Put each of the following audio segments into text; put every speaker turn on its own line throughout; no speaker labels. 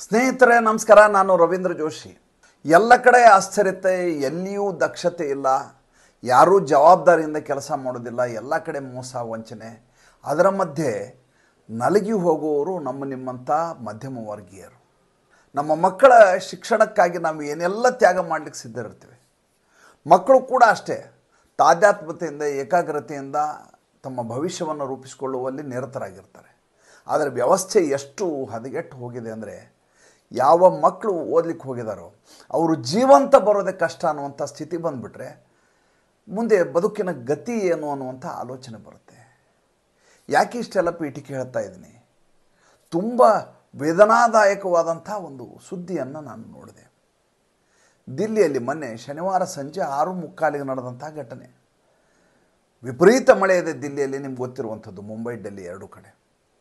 ಸ್ನೇಹಿತರೆ ನಮಸ್ಕಾರ. ನಾನು ರವೀಂದ್ರ ಜೋಶಿ. ಎಲ್ಲ ಕಡೆ ಆಶ್ಚರ್ಯತೆ, ಎಲ್ಲಿಯೂ ದಕ್ಷತೆ ಇಲ್ಲ, ಯಾರೂ ಜವಾಬ್ದಾರಿಯಿಂದ ಕೆಲಸ ಮಾಡೋದಿಲ್ಲ, ಎಲ್ಲ ಕಡೆ ಮೋಸ ವಂಚನೆ. ಅದರ ಮಧ್ಯೆ ನಲಗಿ ಹೋಗುವವರು ನಿಮ್ಮಂಥ ಮಧ್ಯಮ ವರ್ಗೀಯರು. ನಮ್ಮ ಮಕ್ಕಳ ಶಿಕ್ಷಣಕ್ಕಾಗಿ ನಾವು ಏನೆಲ್ಲ ತ್ಯಾಗ ಮಾಡಲಿಕ್ಕೆ ಸಿದ್ಧರಿರ್ತೀವಿ. ಮಕ್ಕಳು ಕೂಡ ಅಷ್ಟೇ ತಾದಾತ್ಮ್ಯತೆಯಿಂದ ಏಕಾಗ್ರತೆಯಿಂದ ತಮ್ಮ ಭವಿಷ್ಯವನ್ನು ರೂಪಿಸಿಕೊಳ್ಳುವಲ್ಲಿ ನಿರತರಾಗಿರ್ತಾರೆ. ಆದರೆ ವ್ಯವಸ್ಥೆ ಎಷ್ಟು ಹದಗೆಟ್ಟು ಹೋಗಿದೆ ಅಂದರೆ, ಯಾವ ಮಕ್ಕಳು ಓದಲಿಕ್ಕೆ ಹೋಗಿದಾರೋ ಅವರು ಜೀವಂತ ಬರೋದೇ ಕಷ್ಟ ಅನ್ನುವಂಥ ಸ್ಥಿತಿ ಬಂದುಬಿಟ್ರೆ ಮುಂದೆ ಬದುಕಿನ ಗತಿ ಏನು ಅನ್ನುವಂಥ ಆಲೋಚನೆ ಬರುತ್ತೆ. ಯಾಕೆ ಇಷ್ಟೆಲ್ಲ ಪೀಠಿಕೆ ಹೇಳ್ತಾ ಇದ್ದೀನಿ? ತುಂಬ ವೇದನಾದಾಯಕವಾದಂಥ ಒಂದು ಸುದ್ದಿಯನ್ನು ನಾನು ನೋಡಿದೆ. ದಿಲ್ಲಿಯಲ್ಲಿ ಮೊನ್ನೆ ಶನಿವಾರ ಸಂಜೆ 6:45 ನಡೆದಂಥ ಘಟನೆ. ವಿಪರೀತ ಮಳೆ ಇದೆ ದಿಲ್ಲಿಯಲ್ಲಿ, ನಿಮ್ಗೆ ಗೊತ್ತಿರುವಂಥದ್ದು. ಮುಂಬೈ ಡೆಲ್ಲಿ ಎರಡೂ ಕಡೆ.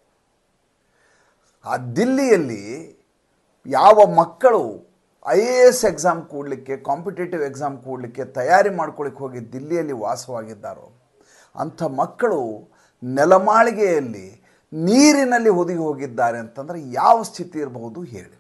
ಆ ದಿಲ್ಲಿಯಲ್ಲಿ ಯಾವ ಮಕ್ಕಳು IAS ಎಕ್ಸಾಮ್ ಕೂಡಲಿಕ್ಕೆ, ಕಾಂಪಿಟೇಟಿವ್ ಎಕ್ಸಾಮ್ ಕೂಡಲಿಕ್ಕೆ ತಯಾರಿ ಮಾಡ್ಕೊಳ್ಳಿಕ್ಕೆ ಹೋಗಿ ದಿಲ್ಲಿಯಲ್ಲಿ ವಾಸವಾಗಿದ್ದಾರೋ ಅಂಥ ಮಕ್ಕಳು ನೆಲಮಾಳಿಗೆಯಲ್ಲಿ ನೀರಿನಲ್ಲಿ ಹುದುಗಿ ಹೋಗಿದ್ದಾರೆ ಅಂತಂದರೆ ಯಾವ ಸ್ಥಿತಿ ಇರಬಹುದು ಹೇಳಿ.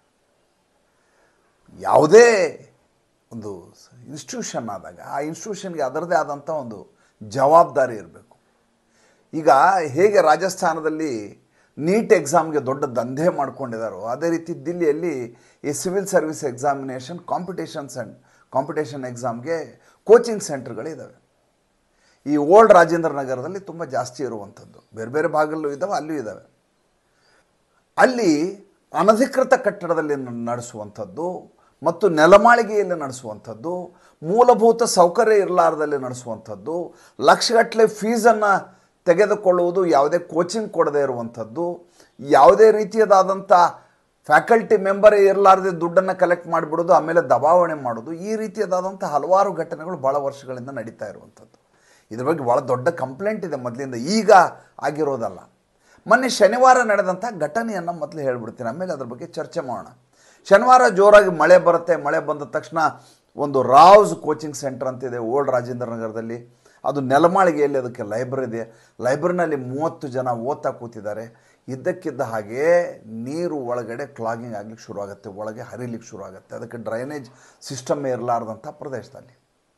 ಯಾವುದೇ ಒಂದು ಇನ್ಸ್ಟಿಟ್ಯೂಷನ್ ಆದಾಗ ಆ ಇನ್ಸ್ಟಿಟ್ಯೂಷನ್ಗೆ ಅದರದೇ ಆದಂಥ ಒಂದು ಜವಾಬ್ದಾರಿ ಇರಬೇಕು. ಈಗ ಹೇಗೆ ರಾಜಸ್ಥಾನದಲ್ಲಿ ನೀಟ್ ಎಕ್ಸಾಮ್ಗೆ ದೊಡ್ಡ ದಂಧೆ ಮಾಡ್ಕೊಂಡಿದ್ದಾರೋ, ಅದೇ ರೀತಿ ದಿಲ್ಲಿಯಲ್ಲಿ ಈ ಸಿವಿಲ್ ಸರ್ವಿಸ್ ಎಕ್ಸಾಮಿನೇಷನ್ ಕಾಂಪಿಟೇಷನ್ ಎಕ್ಸಾಮ್ಗೆ ಕೋಚಿಂಗ್ ಸೆಂಟರ್ಗಳಿದ್ದಾವೆ. ಈ ಓಲ್ಡ್ ರಾಜೇಂದ್ರ ನಗರದಲ್ಲಿ ತುಂಬ ಜಾಸ್ತಿ ಇರುವಂಥದ್ದು, ಬೇರೆ ಬೇರೆ ಭಾಗದಲ್ಲೂ ಇದ್ದಾವೆ, ಅಲ್ಲೂ ಇದ್ದಾವೆ. ಅಲ್ಲಿ ಅನಧಿಕೃತ ಕಟ್ಟಡದಲ್ಲಿ ನಡೆಸುವಂಥದ್ದು ಮತ್ತು ನೆಲಮಾಳಿಗೆಯಲ್ಲಿ ನಡೆಸುವಂಥದ್ದು, ಮೂಲಭೂತ ಸೌಕರ್ಯ ಇರಲಾರದಲ್ಲಿ ನಡೆಸುವಂಥದ್ದು, ಲಕ್ಷಗಟ್ಟಲೆ ಫೀಸನ್ನು ತೆಗೆದುಕೊಳ್ಳುವುದು, ಯಾವುದೇ ಕೋಚಿಂಗ್ ಕೊಡದೇ ಇರುವಂಥದ್ದು, ಯಾವುದೇ ರೀತಿಯದಾದಂಥ ಫ್ಯಾಕಲ್ಟಿ ಮೆಂಬರೇ ಇರಲಾರದೆ ದುಡ್ಡನ್ನು ಕಲೆಕ್ಟ್ ಮಾಡಿಬಿಡೋದು, ಆಮೇಲೆ ದಬಾವಣೆ ಮಾಡೋದು, ಈ ರೀತಿಯದಾದಂಥ ಹಲವಾರು ಘಟನೆಗಳು ಭಾಳ ವರ್ಷಗಳಿಂದ ನಡೀತಾ ಇರುವಂಥದ್ದು. ಇದ್ರ ಬಗ್ಗೆ ಭಾಳ ದೊಡ್ಡ ಕಂಪ್ಲೇಂಟ್ ಇದೆ ಮೊದಲಿಂದ, ಈಗ ಆಗಿರೋದಲ್ಲ. ಮೊನ್ನೆ ಶನಿವಾರ ನಡೆದಂಥ ಘಟನೆಯನ್ನು ಮೊದಲು ಹೇಳ್ಬಿಡ್ತೀನಿ, ಆಮೇಲೆ ಅದ್ರ ಬಗ್ಗೆ ಚರ್ಚೆ ಮಾಡೋಣ. ಶನಿವಾರ ಜೋರಾಗಿ ಮಳೆ ಬರುತ್ತೆ. ಮಳೆ ಬಂದ ತಕ್ಷಣ ಒಂದು ರಾವ್ಸ್ ಕೋಚಿಂಗ್ ಸೆಂಟರ್ ಅಂತಿದೆ ಓಲ್ಡ್ ರಾಜೇಂದ್ರ ನಗರದಲ್ಲಿ. ಅದು ನೆಲಮಾಳಿಗೆಯಲ್ಲಿ, ಅದಕ್ಕೆ ಲೈಬ್ರರಿ ಇದೆ. ಲೈಬ್ರರಿನಲ್ಲಿ 30 ಜನ ಓದ್ತಾ ಕೂತಿದ್ದಾರೆ. ಇದ್ದಕ್ಕಿದ್ದ ಹಾಗೆ ನೀರು ಒಳಗಡೆ ಕ್ಲಾಗಿಂಗ್ ಆಗಲಿಕ್ಕೆ ಶುರುವಾಗುತ್ತೆ, ಒಳಗೆ ಹರಿಲಿಕ್ಕೆ ಶುರು ಆಗುತ್ತೆ. ಅದಕ್ಕೆ ಡ್ರೈನೇಜ್ ಸಿಸ್ಟಮ್ ಇರಲಾರ್ದಂಥ ಪ್ರದೇಶದಲ್ಲಿ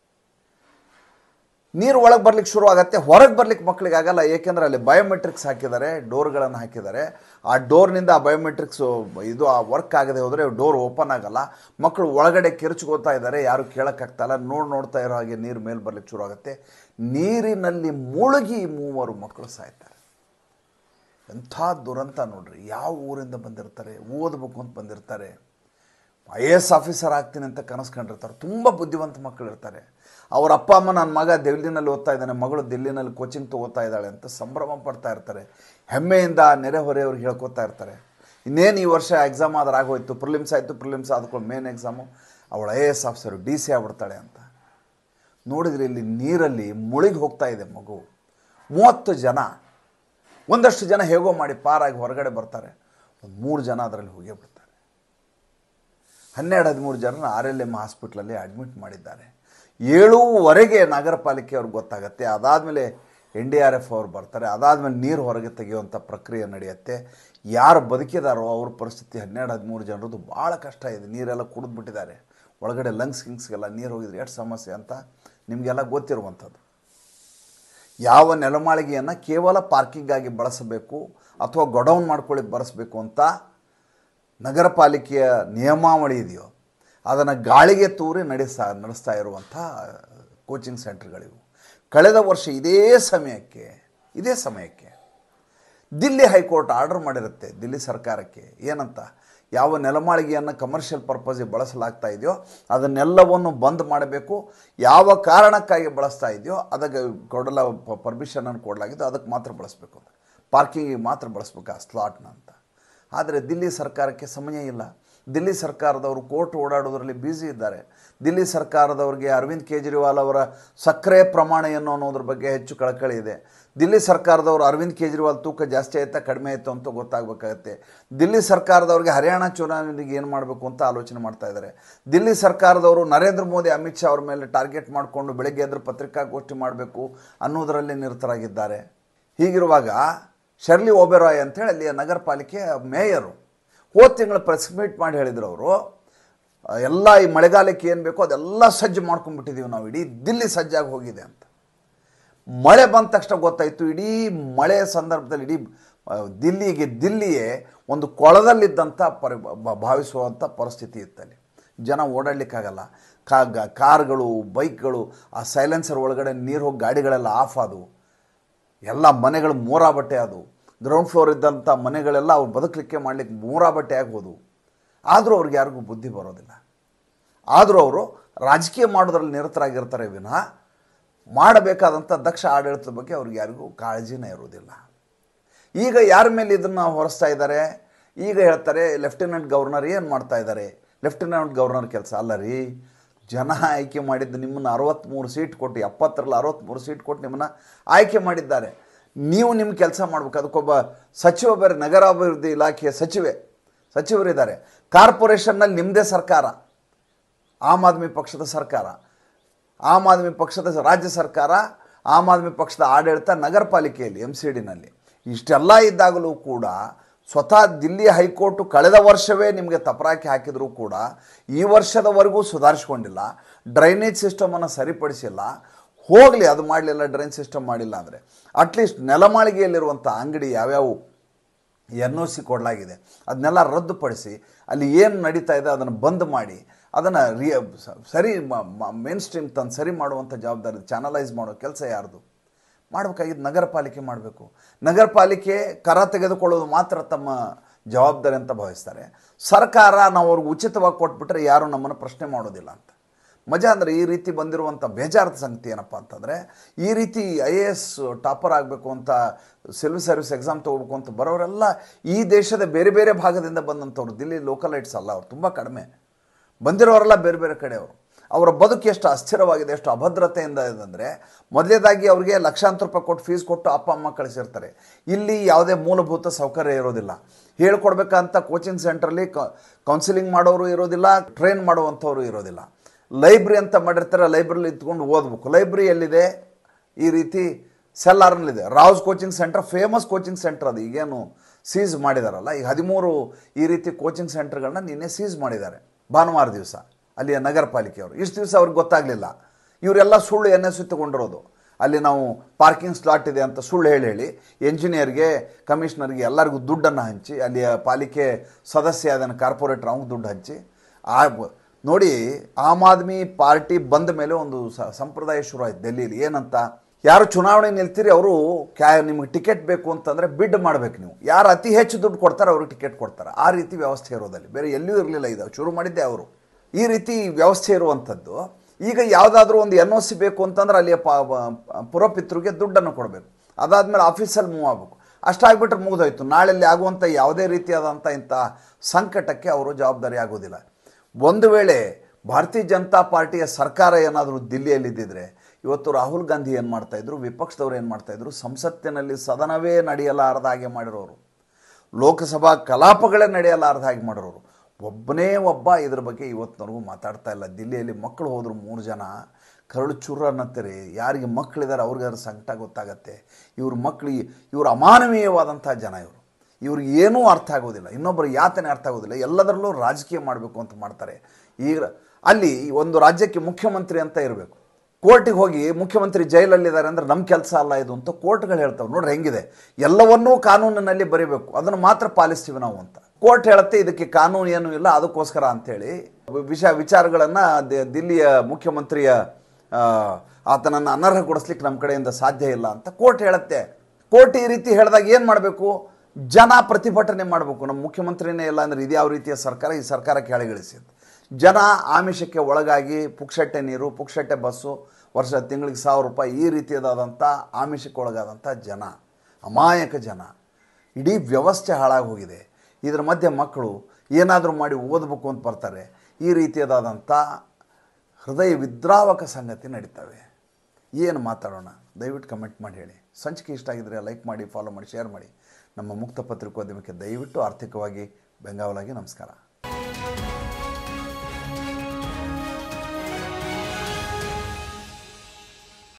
ನೀರು ಒಳಗೆ ಬರ್ಲಿಕ್ಕೆ ಶುರು ಆಗುತ್ತೆ. ಹೊರಗೆ ಬರ್ಲಿಕ್ಕೆ ಮಕ್ಕಳಿಗೆ ಆಗಲ್ಲ, ಏಕೆಂದರೆ ಅಲ್ಲಿ ಬಯೋಮೆಟ್ರಿಕ್ಸ್ ಹಾಕಿದ್ದಾರೆ, ಡೋರ್ಗಳನ್ನು ಹಾಕಿದ್ದಾರೆ. ಆ ಡೋರ್ನಿಂದ ಆ ಬಯೋಮೆಟ್ರಿಕ್ಸು ಇದು ವರ್ಕ್ ಆಗದೆ ಹೋದರೆ ಡೋರ್ ಓಪನ್ ಆಗಲ್ಲ. ಮಕ್ಕಳು ಒಳಗಡೆ ಕಿರುಚ್ಕೋತಾ ಇದ್ದಾರೆ, ಯಾರು ಕೇಳೋಕ್ಕಾಗ್ತಾಯಿಲ್ಲ. ನೋಡ್ತಾ ಇರೋ ಹಾಗೆ ನೀರು ಮೇಲೆ ಬರ್ಲಿಕ್ಕೆ ಶುರು ಆಗುತ್ತೆ. ನೀರಿನಲ್ಲಿ ಮುಳುಗಿ 3 ಮಕ್ಕಳು ಸಾಯ್ತಾರೆ. ಎಂಥ ದುರಂತ ನೋಡ್ರಿ. ಯಾವ ಊರಿಂದ ಬಂದಿರ್ತಾರೆ, ಓದಬೇಕು ಅಂತ ಬಂದಿರ್ತಾರೆ, IAS ಆಫೀಸರ್ ಆಗ್ತೀನಿ ಅಂತ ಕನಸು ಕಂಡಿರ್ತಾರೆ. ತುಂಬ ಬುದ್ಧಿವಂತ ಮಕ್ಕಳು ಇರ್ತಾರೆ. ಅವ್ರ ಅಪ್ಪ ಅಮ್ಮ, ನನ್ನ ಮಗ ದಿಲ್ಲಿನಲ್ಲಿ ಓದ್ತಾ ಇದ್ದಾನೆ, ಮಗಳು ದಿಲ್ಲಿನಲ್ಲಿ ಕೋಚಿಂಗ್ ತೊಗೋತಾ ಇದ್ದಾಳೆ ಅಂತ ಸಂಭ್ರಮ ಪಡ್ತಾ ಇರ್ತಾರೆ. ಹೆಮ್ಮೆಯಿಂದ ನೆರೆಹೊರೆಯವ್ರಿಗೆ ಹೇಳ್ಕೊತಾ ಇರ್ತಾರೆ. ಇನ್ನೇನು ಈ ವರ್ಷ ಎಕ್ಸಾಮ್ ಆದ್ರೆ ಆಗೋಯ್ತು, ಪ್ರಿಲಿಮ್ಸ್ ಆಯಿತು, ಪ್ರಿಲಿಮ್ಸ್ ಆದ್ಕೊಂಡು ಮೇನ್ ಎಕ್ಸಾಮು, ಅವಳು IAS ಆಫೀಸರು DC ಆಗ್ಬಿಡ್ತಾಳೆ ಅಂತ ನೋಡಿದರೆ ಇಲ್ಲಿ ನೀರಲ್ಲಿ ಮುಳುಗಿ ಹೋಗ್ತಾ ಇದೆ ಮಗು. 30 ಜನ. ಒಂದಷ್ಟು ಜನ ಹೇಗೋ ಮಾಡಿ ಪಾರಾಗಿ ಹೊರಗಡೆ ಬರ್ತಾರೆ. ಒಂದು 3 ಜನ ಅದರಲ್ಲಿ ಹೋಗೇ ಬಿಡ್ತಾರೆ. 12-13 ಜನರನ್ನ RLM ಹಾಸ್ಪಿಟ್ಲಲ್ಲಿ ಅಡ್ಮಿಟ್ ಮಾಡಿದ್ದಾರೆ. 7:15 ನಗರ ಪಾಲಿಕೆಯವ್ರಿಗೆ ಗೊತ್ತಾಗುತ್ತೆ. ಅದಾದಮೇಲೆ NDRF ಅವ್ರು ಬರ್ತಾರೆ. ಅದಾದಮೇಲೆ ನೀರು ಹೊರಗೆ ತೆಗೆಯುವಂಥ ಪ್ರಕ್ರಿಯೆ ನಡೆಯುತ್ತೆ. ಯಾರು ಬದುಕಿದಾರೋ ಅವ್ರ ಪರಿಸ್ಥಿತಿ 12-13 ಜನರದ್ದು ಭಾಳ ಕಷ್ಟ ಇದೆ. ನೀರೆಲ್ಲ ಕುಡಿದ್ಬಿಟ್ಟಿದ್ದಾರೆ, ಒಳಗಡೆ ಗಿಂಗ್ಸ್ಗೆಲ್ಲ ನೀರು ಹೋಗಿದ್ರೆ ಎಷ್ಟು ಸಮಸ್ಯೆ ಅಂತ ನಿಮಗೆಲ್ಲ ಗೊತ್ತಿರುವಂಥದ್ದು. ಯಾವ ನೆಲಮಾಳಿಗೆಯನ್ನು ಕೇವಲ ಪಾರ್ಕಿಂಗಾಗಿ ಬಳಸಬೇಕು ಅಥವಾ ಗೊಡೌನ್ ಮಾಡ್ಕೊಳ್ಳಿಕ್ಕೆ ಬಳಸಬೇಕು ಅಂತ ನಗರ ಪಾಲಿಕೆಯ ನಿಯಮಾವಳಿ ಇದೆಯೋ ಅದನ್ನು ಗಾಳಿಗೆ ತೂರಿ ನಡೆಸ್ತಾ ಇರುವಂಥ ಕೋಚಿಂಗ್ ಸೆಂಟರ್ಗಳಿವು. ಕಳೆದ ವರ್ಷ ಇದೇ ಸಮಯಕ್ಕೆ ದಿಲ್ಲಿ ಹೈಕೋರ್ಟ್ ಆರ್ಡರ್ ಮಾಡಿರುತ್ತೆ ದಿಲ್ಲಿ ಸರ್ಕಾರಕ್ಕೆ. ಏನಂತ? ಯಾವ ನೆಲಮಾಳಿಗೆಯನ್ನು ಕಮರ್ಷಿಯಲ್ ಪರ್ಪಸ್ಗೆ ಬಳಸಲಾಗ್ತಾ ಇದೆಯೋ ಅದನ್ನೆಲ್ಲವನ್ನು ಬಂದ್ ಮಾಡಬೇಕು. ಯಾವ ಕಾರಣಕ್ಕಾಗಿ ಬಳಸ್ತಾ ಇದೆಯೋ ಅದಕ್ಕೆ ಪರ್ಮಿಷನನ್ನು ಕೊಡಲಾಗಿದ್ದು ಅದಕ್ಕೆ ಮಾತ್ರ ಬಳಸಬೇಕು, ಪಾರ್ಕಿಂಗಿಗೆ ಮಾತ್ರ ಬಳಸಬೇಕು ಆ ಸ್ಲಾಟ್ನ ಅಂತ. ಆದರೆ ದಿಲ್ಲಿ ಸರ್ಕಾರಕ್ಕೆ ಸಮಯ ಇಲ್ಲ. ದಿಲ್ಲಿ ಸರ್ಕಾರದವರು ಕೋರ್ಟ್ ಓಡಾಡೋದ್ರಲ್ಲಿ ಬ್ಯುಸಿ ಇದ್ದಾರೆ. ದಿಲ್ಲಿ ಸರ್ಕಾರದವ್ರಿಗೆ ಅರವಿಂದ್ ಕೇಜ್ರಿವಾಲ್ ಅವರ ಸಕ್ಕರೆ ಪ್ರಮಾಣ ಏನು ಅನ್ನೋದ್ರ ಬಗ್ಗೆ ಹೆಚ್ಚು ಕಳಕಳಿ ಇದೆ. ದಿಲ್ಲಿ ಸರ್ಕಾರದವರು ಅರವಿಂದ್ ಕೇಜ್ರಿವಾಲ್ ತೂಕ ಜಾಸ್ತಿ ಆಯಿತಾ ಕಡಿಮೆ ಆಯಿತು ಅಂತ ಗೊತ್ತಾಗಬೇಕಾಗತ್ತೆ. ದಿಲ್ಲಿ ಸರ್ಕಾರದವ್ರಿಗೆ ಹರಿಯಾಣ ಚುನಾವಣೆಗೆ ಏನು ಮಾಡಬೇಕು ಅಂತ ಆಲೋಚನೆ ಮಾಡ್ತಾ ಇದ್ದಾರೆ. ದಿಲ್ಲಿ ಸರ್ಕಾರದವರು ನರೇಂದ್ರ ಮೋದಿ, ಅಮಿತ್ ಶಾ ಅವ್ರ ಮೇಲೆ ಟಾರ್ಗೆಟ್ ಮಾಡಿಕೊಂಡು ಬೆಳಗ್ಗೆ ಎದ್ದು ಪತ್ರಿಕಾಗೋಷ್ಠಿ ಮಾಡಬೇಕು ಅನ್ನೋದರಲ್ಲಿ ನಿರತರಾಗಿದ್ದಾರೆ. ಹೀಗಿರುವಾಗ ಶರ್ಲಿ ಓಬೆರಾಯ್ ಅಂಥೇಳಿ ಅಲ್ಲಿಯ ನಗರ ಪಾಲಿಕೆಯ ಮೇಯರು ಹೋದ ತಿಂಗಳು ಪ್ರೆಸ್ ಮೀಟ್ ಮಾಡಿ ಹೇಳಿದ್ರು ಅವರು, ಎಲ್ಲ ಈ ಮಳೆಗಾಲಕ್ಕೆ ಏನು ಬೇಕೋ ಅದೆಲ್ಲ ಸಜ್ಜು ಮಾಡ್ಕೊಂಡ್ಬಿಟ್ಟಿದ್ದೀವಿ ನಾವು, ಇಡೀ ದಿಲ್ಲಿ ಸಜ್ಜಾಗಿ ಹೋಗಿದೆ ಅಂತ. ಮಳೆ ಬಂದ ತಕ್ಷಣ ಗೊತ್ತಾಯಿತು, ಇಡೀ ಮಳೆ ಸಂದರ್ಭದಲ್ಲಿ ಇಡೀ ದಿಲ್ಲಿಯೇ ಒಂದು ಕೊಳದಲ್ಲಿದ್ದಂಥ ಭಾವಿಸುವಂಥ ಪರಿಸ್ಥಿತಿ ಇತ್ತಲ್ಲಿ. ಜನ ಓಡಾಡಲಿಕ್ಕಾಗಲ್ಲ, ಕಾರ್ಗಳು ಬೈಕ್ಗಳು ಆ ಸೈಲೆನ್ಸರ್ ಒಳಗಡೆ ನೀರು ಹೋಗಿ ಗಾಡಿಗಳೆಲ್ಲ ಆಫ್ ಆದವು, ಎಲ್ಲ ಮನೆಗಳು ಮೂರಾ ಬಟ್ಟೆ ಆದವು, ಗ್ರೌಂಡ್ ಫ್ಲೋರ್ ಇದ್ದಂಥ ಮನೆಗಳೆಲ್ಲ ಅವ್ರು ಬದುಕಲಿಕ್ಕೆ ಮಾಡಲಿಕ್ಕೆ ಮೂರಾ ಬಟ್ಟೆ ಆಗೋದು. ಆದರೂ ಅವ್ರಿಗೆ ಯಾರಿಗೂ ಬುದ್ಧಿ ಬರೋದಿಲ್ಲ. ಆದರೂ ಅವರು ರಾಜಕೀಯ ಮಾಡೋದ್ರಲ್ಲಿ ನಿರತರಾಗಿರ್ತಾರೆ ವಿನಃ ಮಾಡಬೇಕಾದಂಥ ದಕ್ಷ ಆಡಳಿತದ ಬಗ್ಗೆ ಅವ್ರಿಗೆ ಯಾರಿಗೂ ಕಾಳಜಿನೇ ಇರೋದಿಲ್ಲ. ಈಗ ಯಾರ ಮೇಲೆ ಇದನ್ನು ಹೊರಿಸ್ತಾ ಇದ್ದಾರೆ? ಈಗ ಹೇಳ್ತಾರೆ ಲೆಫ್ಟಿನೆಂಟ್ ಗವರ್ನರ್ ಏನು ಮಾಡ್ತಾ ಇದ್ದಾರೆ, ಲೆಫ್ಟಿನೆಂಟ್ ಗವರ್ನರ್ ಕೆಲಸ ಅಲ್ಲ ರೀ, ಜನ ಆಯ್ಕೆ ಮಾಡಿದ್ದು ನಿಮ್ಮನ್ನು 63 ಸೀಟ್ ಕೊಟ್ಟು, 70ರಲ್ಲಿ 63 ಸೀಟ್ ಕೊಟ್ಟು ನಿಮ್ಮನ್ನು ಆಯ್ಕೆ ಮಾಡಿದ್ದಾರೆ. ನೀವು ನಿಮ್ಮ ಕೆಲಸ ಮಾಡಬೇಕು. ಅದಕ್ಕೊಬ್ಬ ಸಚಿವ ಬೇರೆ, ನಗರಾಭಿವೃದ್ಧಿ ಇಲಾಖೆಯ ಸಚಿವರಿದ್ದಾರೆ. ಕಾರ್ಪೊರೇಷನ್ನಲ್ಲಿ ನಿಮ್ಮದೇ ಸರ್ಕಾರ, ಆಮ್ ಆದ್ಮಿ ಪಕ್ಷದ ಸರ್ಕಾರ, ಆಮ್ ಆದ್ಮಿ ಪಕ್ಷದ ರಾಜ್ಯ ಸರ್ಕಾರ, ಆಮ್ ಆದ್ಮಿ ಪಕ್ಷದ ಆಡಳಿತ ನಗರ ಪಾಲಿಕೆಯಲ್ಲಿ MCDನಲ್ಲಿ. ಇಷ್ಟೆಲ್ಲ ಇದ್ದಾಗಲೂ ಕೂಡ ಸ್ವತಃ ದಿಲ್ಲಿ ಹೈಕೋರ್ಟು ಕಳೆದ ವರ್ಷವೇ ನಿಮಗೆ ತಪರಾಕಿ ಹಾಕಿದರೂ ಕೂಡ ಈ ವರ್ಷದವರೆಗೂ ಸುಧಾರಿಸ್ಕೊಂಡಿಲ್ಲ, ಡ್ರೈನೇಜ್ ಸಿಸ್ಟಮನ್ನು ಸರಿಪಡಿಸಿಲ್ಲ. ಹೋಗಲಿ, ಅದು ಮಾಡಲಿಲ್ಲ, ಡ್ರೈನ್ ಸಿಸ್ಟಮ್ ಮಾಡಿಲ್ಲ ಅಂದರೆ ಅಟ್ಲೀಸ್ಟ್ ನೆಲಮಾಳಿಗೆಯಲ್ಲಿರುವಂಥ ಅಂಗಡಿ ಯಾವ್ಯಾವು NOC ಕೊಡಲಾಗಿದೆ ಅದನ್ನೆಲ್ಲ ರದ್ದುಪಡಿಸಿ ಅಲ್ಲಿ ಏನು ನಡೀತಾ ಇದೆ ಅದನ್ನು ಬಂದ್ ಮಾಡಿ ಅದನ್ನು ಸರಿ ಮೇನ್ ಸ್ಟ್ರೀಮ್ ತಂದು ಸರಿ ಮಾಡುವಂಥ ಜವಾಬ್ದಾರಿ, ಚಾನಲೈಸ್ ಮಾಡೋ ಕೆಲಸ ಯಾರ್ದು? ಮಾಡಬೇಕಾಗಿದ್ದು ನಗರ ಪಾಲಿಕೆ ಮಾಡಬೇಕು. ನಗರ ಪಾಲಿಕೆ ಕರ ತೆಗೆದುಕೊಳ್ಳೋದು ಮಾತ್ರ ತಮ್ಮ ಜವಾಬ್ದಾರಿ ಅಂತ ಭಾವಿಸ್ತಾರೆ. ಸರ್ಕಾರ ನಾವು ಅವ್ರಿಗೆ ಉಚಿತವಾಗಿ ಕೊಟ್ಬಿಟ್ರೆ ಯಾರೂ ನಮ್ಮನ್ನು ಪ್ರಶ್ನೆ ಮಾಡೋದಿಲ್ಲ ಅಂತ. ಮಜಾ ಅಂದರೆ ಈ ರೀತಿ ಬಂದಿರುವಂಥ ಬೇಜಾರದ ಸಂಗತಿ ಏನಪ್ಪ ಅಂತಂದರೆ, ಈ ರೀತಿ IAS ಟಾಪರ್ ಆಗಬೇಕು ಅಂತ, ಸಿವಿಲ್ ಸರ್ವಿಸ್ ಎಕ್ಸಾಮ್ ತೊಗೋಬೇಕು ಅಂತ ಬರೋರೆಲ್ಲ ಈ ದೇಶದ ಬೇರೆ ಬೇರೆ ಭಾಗದಿಂದ ಬಂದಂಥವ್ರು, ದಿಲ್ಲಿ ಲೋಕಲೈಟ್ಸ್ ಅಲ್ಲ, ಅವ್ರು ತುಂಬ ಕಡಿಮೆ ಬಂದಿರೋರೆಲ್ಲ ಬೇರೆ ಬೇರೆ ಕಡೆಯವರು. ಅವರ ಬದುಕು ಎಷ್ಟು ಅಸ್ಥಿರವಾಗಿದೆ, ಎಷ್ಟು ಅಭದ್ರತೆಯಿಂದ ಇದೆ ಅಂದರೆ, ಮೊದಲೇದಾಗಿ ಅವರಿಗೆ ಲಕ್ಷಾಂತರ ರೂಪಾಯಿ ಕೊಟ್ಟು ಫೀಸ್ ಕೊಟ್ಟು ಅಪ್ಪ ಅಮ್ಮ ಕಳಿಸಿರ್ತಾರೆ. ಇಲ್ಲಿ ಯಾವುದೇ ಮೂಲಭೂತ ಸೌಕರ್ಯ ಇರೋದಿಲ್ಲ. ಹೇಳ್ಕೊಡ್ಬೇಕಂತ ಕೋಚಿಂಗ್ ಸೆಂಟ್ರಲ್ಲಿ ಕೌನ್ಸಿಲಿಂಗ್ ಮಾಡೋರು ಇರೋದಿಲ್ಲ, ಟ್ರೈನ್ ಮಾಡುವಂಥವ್ರು ಇರೋದಿಲ್ಲ. ಲೈಬ್ರರಿ ಅಂತ ಮಾಡಿರ್ತಾರೆ, ಲೈಬ್ರರಿಲಿ ಇತ್ಕೊಂಡು ಓದಬೇಕು. ಲೈಬ್ರರಿ ಎಲ್ಲಿದೆ? ಈ ರೀತಿ ಸೆಲ್ಲಾರ್ನಲ್ಲಿದೆ. Rau's coaching centre famous coaching centre, ಅದು ಈಗೇನು ಸೀಸ್ ಮಾಡಿದಾರಲ್ಲ, ಈಗ 13 ಈ ರೀತಿ ಕೋಚಿಂಗ್ ಸೆಂಟರ್ಗಳನ್ನ ನಿನ್ನೆ ಸೀಸ್ ಮಾಡಿದ್ದಾರೆ ಭಾನುವಾರ ದಿವಸ ಅಲ್ಲಿಯ ನಗರ ಪಾಲಿಕೆಯವರು. ಇಷ್ಟು ದಿವಸ ಅವ್ರಿಗೆ ಗೊತ್ತಾಗಲಿಲ್ಲ. ಇವರೆಲ್ಲ ಸುಳ್ಳು NSU ತಗೊಂಡಿರೋದು. ಅಲ್ಲಿ ನಾವು ಪಾರ್ಕಿಂಗ್ ಸ್ಲಾಟ್ ಇದೆ ಅಂತ ಸುಳ್ಳು ಹೇಳಿ ಎಂಜಿನಿಯರ್ಗೆ, ಕಮಿಷನರ್ಗೆ ಎಲ್ಲರಿಗೂ ದುಡ್ಡನ್ನು ಹಂಚಿ, ಅಲ್ಲಿಯ ಪಾಲಿಕೆ ಸದಸ್ಯ ಅದನ್ನು ಕಾರ್ಪೊರೇಟರ್ ಅವ್ನಿಗೆ ದುಡ್ಡು ಹಂಚಿ ನೋಡಿ. ಆಮ್ ಆದ್ಮಿ ಪಾರ್ಟಿ ಬಂದ ಮೇಲೆ ಒಂದು ಸಂಪ್ರದಾಯ ಶುರು ಆಯ್ತು ಡೆಲ್ಲಿಲಿ. ಏನಂತ, ಯಾರು ಚುನಾವಣೆ ನಿಲ್ತೀರಿ ಅವರು ನಿಮಗೆ ಟಿಕೆಟ್ ಬೇಕು ಅಂತಂದರೆ ಬಿಡ್ ಮಾಡಬೇಕು. ನೀವು ಯಾರು ಅತಿ ಹೆಚ್ಚು ದುಡ್ಡು ಕೊಡ್ತಾರೆ ಅವ್ರಿಗೆ ಟಿಕೆಟ್ ಕೊಡ್ತಾರೆ. ಆ ರೀತಿ ವ್ಯವಸ್ಥೆ ಇರೋದಲ್ಲಿ ಬೇರೆ ಎಲ್ಲೂ ಇರಲಿಲ್ಲ. ಇದು ಶುರು ಮಾಡಿದ್ದೆ ಅವರು. ಈ ರೀತಿ ವ್ಯವಸ್ಥೆ ಇರುವಂಥದ್ದು. ಈಗ ಯಾವುದಾದ್ರೂ ಒಂದು NOC ಬೇಕು ಅಂತಂದ್ರೆ ಅಲ್ಲಿಯ ಪುರಪಿತೃಗೆ ದುಡ್ಡನ್ನು ಕೊಡಬೇಕು. ಅದಾದಮೇಲೆ ಆಫೀಸಲ್ಲಿ ಮೂವ್ ಆಗಬೇಕು. ಅಷ್ಟಾಗ್ಬಿಟ್ರೆ ಮುಗಿದೋಯ್ತು. ನಾಳೆಲ್ಲಿ ಆಗುವಂಥ ಯಾವುದೇ ರೀತಿಯಾದಂಥ ಇಂಥ ಸಂಕಟಕ್ಕೆ ಅವರು ಜವಾಬ್ದಾರಿ ಆಗೋದಿಲ್ಲ. ಒಂದು ವೇಳೆ ಭಾರತೀಯ ಜನತಾ ಪಾರ್ಟಿಯ ಸರ್ಕಾರ ಏನಾದರೂ ದಿಲ್ಲಿಯಲ್ಲಿದ್ದಿದ್ರೆ ಇವತ್ತು ರಾಹುಲ್ ಗಾಂಧಿ ಏನು ಮಾಡ್ತಾಯಿದ್ರು, ವಿಪಕ್ಷದವ್ರು ಏನು ಮಾಡ್ತಾಯಿದ್ರು, ಸಂಸತ್ತಿನಲ್ಲಿ ಸದನವೇ ನಡೆಯಲಾರದ ಹಾಗೆ ಮಾಡಿರೋರು, ಲೋಕಸಭಾ ಕಲಾಪಗಳೇ ನಡೆಯಲಾರದ ಹಾಗೆ ಮಾಡಿರೋರು. ಒಬ್ಬನೇ ಒಬ್ಬ ಇದ್ರ ಬಗ್ಗೆ ಇವತ್ತಿನವರೆಗೂ ಮಾತಾಡ್ತಾ ಇಲ್ಲ. ದಿಲ್ಲಿಯಲ್ಲಿ ಮಕ್ಕಳು ಹೋದ್ರು 3 ಜನ, ಕರಳು ಚೂರು ಅನ್ನತ್ತೀರಿ. ಯಾರಿಗೆ ಮಕ್ಕಳಿದ್ದಾರೆ ಅವ್ರಿಗೆ ಅದ್ರ ಸಂಕಟ ಗೊತ್ತಾಗತ್ತೆ. ಇವರು ಅಮಾನವೀಯವಾದಂಥ ಜನ. ಇವ್ರಿಗೆ ಏನೂ ಅರ್ಥ ಆಗೋದಿಲ್ಲ, ಇನ್ನೊಬ್ಬರು ಯಾತನೆ ಅರ್ಥ ಆಗೋದಿಲ್ಲ. ಎಲ್ಲದರಲ್ಲೂ ರಾಜಕೀಯ ಮಾಡಬೇಕು ಅಂತ ಮಾಡ್ತಾರೆ. ಈಗ ಅಲ್ಲಿ ಒಂದು ರಾಜ್ಯಕ್ಕೆ ಮುಖ್ಯಮಂತ್ರಿ ಅಂತ ಇರಬೇಕು. ಕೋರ್ಟಿಗೆ ಹೋಗಿ ಮುಖ್ಯಮಂತ್ರಿ ಜೈಲಲ್ಲಿದ್ದಾರೆ ಅಂದರೆ ನಮ್ಮ ಕೆಲಸ ಅಲ್ಲ ಇದು ಅಂತ ಕೋರ್ಟ್ಗಳು ಹೇಳ್ತಾವೆ. ನೋಡ್ರಿ ಹೆಂಗಿದೆ, ಎಲ್ಲವನ್ನೂ ಕಾನೂನಿನಲ್ಲಿ ಬರೀಬೇಕು, ಅದನ್ನು ಮಾತ್ರ ಪಾಲಿಸ್ತೀವಿ ನಾವು ಅಂತ. ಕೋರ್ಟ್ ಹೇಳುತ್ತೆ ಇದಕ್ಕೆ ಕಾನೂನು ಏನೂ ಇಲ್ಲ, ಅದಕ್ಕೋಸ್ಕರ ಅಂಥೇಳಿ ವಿಚಾರಗಳನ್ನು ದಿಲ್ಲಿಯ ಮುಖ್ಯಮಂತ್ರಿಯ ಆತನನ್ನು ಅನರ್ಹಗೊಳಿಸ್ಲಿಕ್ಕೆ ನಮ್ಮ ಕಡೆಯಿಂದ ಸಾಧ್ಯ ಇಲ್ಲ ಅಂತ ಕೋರ್ಟ್ ಹೇಳುತ್ತೆ. ಕೋರ್ಟ್ ಈ ರೀತಿ ಹೇಳಿದಾಗ ಏನು ಮಾಡಬೇಕು? ಜನ ಪ್ರತಿಭಟನೆ ಮಾಡಬೇಕು. ನಮ್ಮ ಮುಖ್ಯಮಂತ್ರಿನೇ ಇಲ್ಲ ಅಂದರೆ ಇದು ಯಾವ ರೀತಿಯ ಸರ್ಕಾರ? ಈ ಸರ್ಕಾರ ಕೆಳಗಿಳಿಸಿದ್ದು. ಜನ ಆಮಿಷಕ್ಕೆ ಒಳಗಾಗಿ ಪುಕ್ಷಟ್ಟೆ ನೀರು, ಪುಕ್ಷಟ್ಟೆ ಬಸ್ಸು, ತಿಂಗಳಿಗೆ 1000 ರೂಪಾಯಿ, ಈ ರೀತಿಯಾದಂಥ ಆಮಿಷಕ್ಕೆ ಒಳಗಾದಂಥ ಜನ, ಅಮಾಯಕ ಜನ. ಇಡೀ ವ್ಯವಸ್ಥೆ ಹಾಳಾಗಿ ಹೋಗಿದೆ. ಇದರ ಮಧ್ಯೆ ಮಕ್ಕಳು ಏನಾದರೂ ಮಾಡಿ ಓದಬೇಕು ಅಂತ ಬರ್ತಾರೆ. ಈ ರೀತಿಯಾದಂಥ ಹೃದಯ ವಿದ್ರಾವಕ ಸಂಗತಿ ನಡೀತವೆ. ಏನು ಮಾತಾಡೋಣ? ದಯವಿಟ್ಟು ಕಮೆಂಟ್ ಮಾಡಿ ಹೇಳಿ. ಸಂಚಿಕೆ ಇಷ್ಟ ಆಗಿದ್ದರೆ ಲೈಕ್ ಮಾಡಿ, ಫಾಲೋ ಮಾಡಿ, ಶೇರ್ ಮಾಡಿ. ನಮ್ಮ ಮುಕ್ತ ಪತ್ರಿಕೋದ್ಯಮಕ್ಕೆ ದಯವಿಟ್ಟು ಆರ್ಥಿಕವಾಗಿ ಬೆಂಗಾವಲಾಗಿ ನಮಸ್ಕಾರ.